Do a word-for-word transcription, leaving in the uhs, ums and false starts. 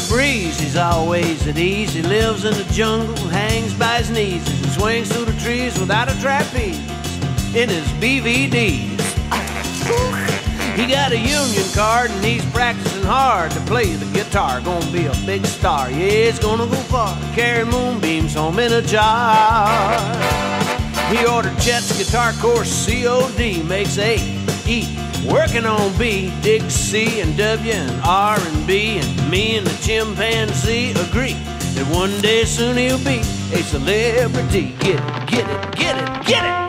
breeze, he's always at ease. He lives in the jungle, hangs by his knees, and swings through the trees without a trapeze in his B V Ds. He got a union card and he's practicing hard to play the guitar. Gonna be a big star, yeah, it's gonna go far. Carry moonbeams home in a jar. He ordered Chet's guitar course C O D, makes A, E, working on B, digs C and W and R and B, and me and the chimpanzee agree that one day soon he'll be a celebrity. Get it, get it, get it, get it!